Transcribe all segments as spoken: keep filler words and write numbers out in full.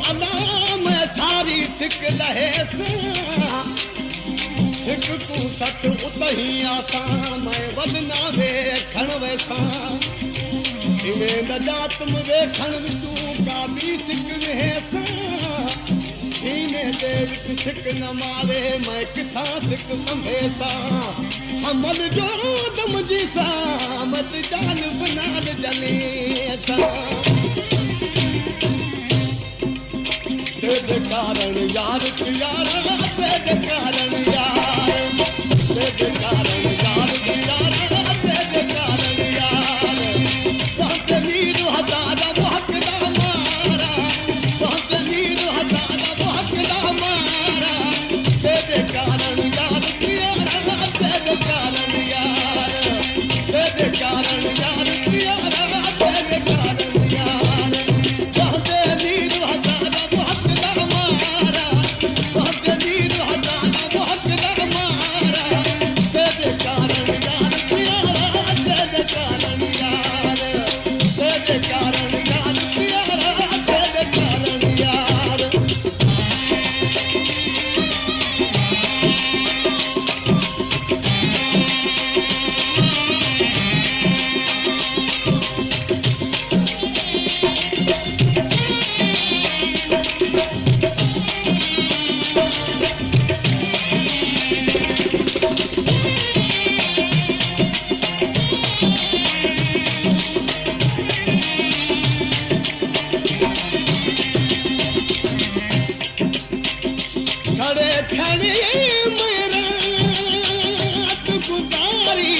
अला मैं सारी सिक लहेस सिक तू सट उतही आसा मैं वदना वे खण वैसा इवे नजात मुझे खण तू का भी सिक लहेस इने देव सिक न मारे मैं किथा सिक संभेसा अमल जो दम जी सा मत जान बनाल जले सा तेरे कारण यार यारा तेरे कारण यार तेरे कारण यार यारा तेरे कारण यार बहुत नीर हजारा बहुत दा मारा बहुत नीर हजारा बहुत दा मारा तेरे कारण यार यारा तेरे कारण यार तेरे कारण यार यारा तेरे कारण यार बहुत नीर हजारा बहुत दा मारा बहुत नीर हजारा बहुत दा मारा तेरे कारण यार यारा तेरे कारण यार तेरे कारण यार यारा तेरे कारण यार खड़े खड़े मेरा गुजारी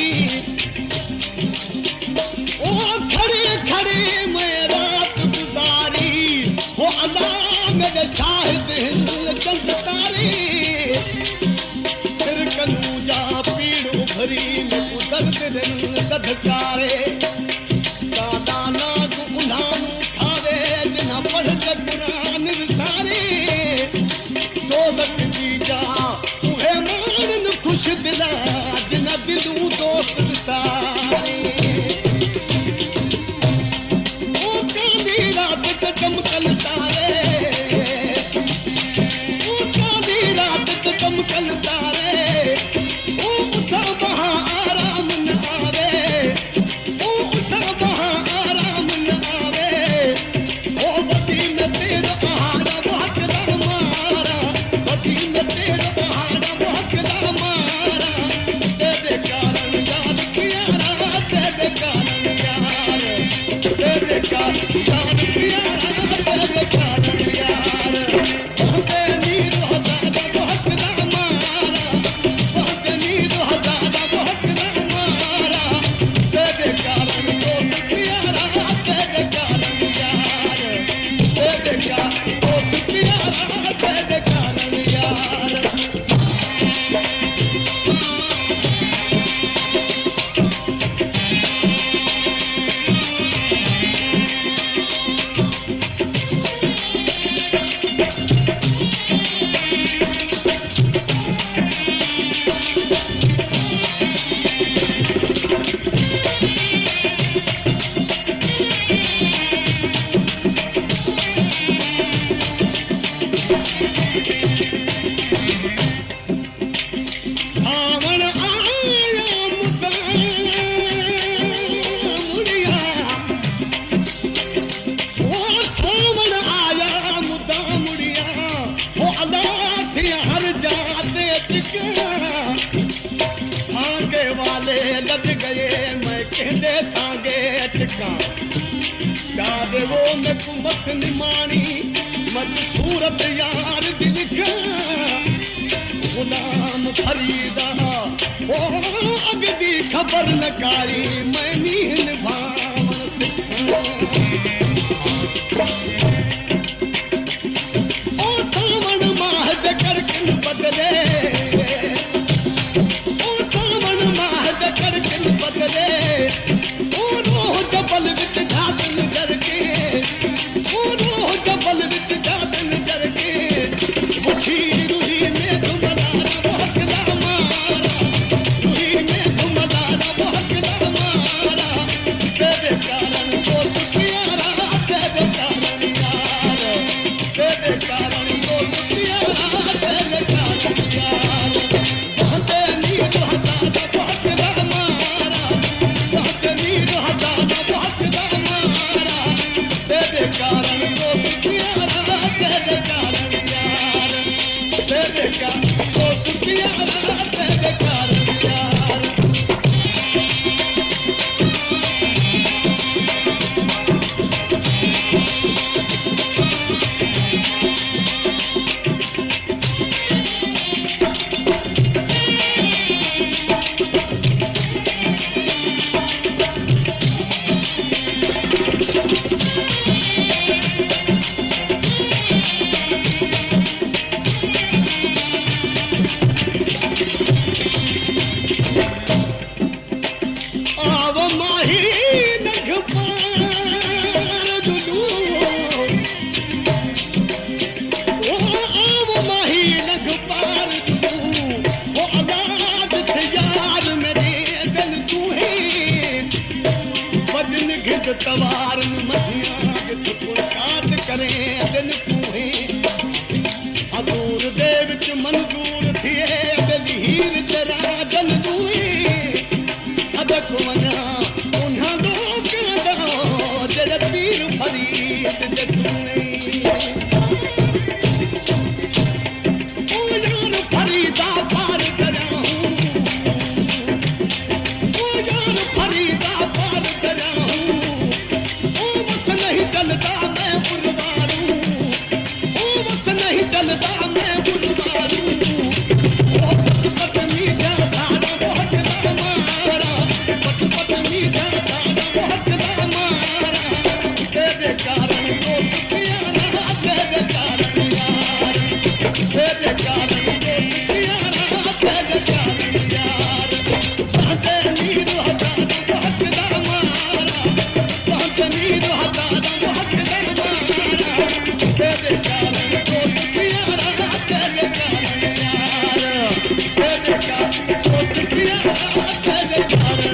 ओ खड़े खड़े मेरा गुजारी वो अल्लाह मेरे शाहिद जलतारी सिर कनूजा पीड़ उभरी में दर्द दधकारे दादा नाग उन्हानू खावे जिना पढ़त कुरान सारे दोस्त जी जा तुहे मान खुश दिला जिना दिलू दोस्त सारे ओ काली रात कदम कल तारे ओ काली रात कदम कल तारे ओ उठा वहाँ आराम न आवे ओ उठा वहाँ आराम न आवे ओ बदी में तेरा आहारा बहुत दा मारा बदी में तेरा आहारा बहुत दा मारा तेरे कारण यार प्यारा तेरे कारण यार तेरे कारण यार प्यारा तेरे कारण यार बहुत नीर हजारा बहुत दा मारा बहुत नीर हजारा बहुत दा मारा तेरे कारण दोस्त प्यारा तेरे कारण यार तेरे कारण दोस्त प्यारा तेरे कारण यार सावन आया मुद्दा मुड़िया ओ सावन आया मुद्दा मुड़िया ओ अल्लाह थी हर जाते चिका सांगे वाले लग गए मैं कहते सांगे चिका चाहे वो मैं कुमस निमानी मत सूरत यार दिल का गुलाम फरीदा ओ अगदी खबर नकारी मैं नील भावन सिखा ओ सावन माह दे करकन बदले ओ सावन माह दे करकन बदले ओ रोह जबल विच घातन जरके ओ रोह जबल विच घातन जरके मुठी रुही में तुमदारा बहुत दा मारा रुही में तुमदारा बहुत दा मारा तेरे कारण दोस्त प्यारा तेरे कारण तवार मछियां ठुकुर काट करें दिन कुएं हजूर दे विच मंजूर थिए अगली हीर तेरा जन दुए सदक वञा उन्हां लोकां दा जेड़े पीर फरीद दे सुने ओ यार फरीदा पार कराऊं ओ यार फरीदा पार कराऊं ओ बस नहीं चलता मैं बुलवारूं ओ बस नहीं चलता मैं बुलवारूं ओ पत मीठा सारा बहुत मारा पत पत मीठा सारा बहुत मारा तेरे कारण तो प्यारा तेरे कारण यार तेरे कारण तो प्यारा तेरे कारण यार बांधे नीर हजारा बहुत मारा बांधे नीर हजारा बहुत मारा तेरे कारण तो प्यारा तेरे कारण यार तेरे कारण तो प्यारा तेरे कारण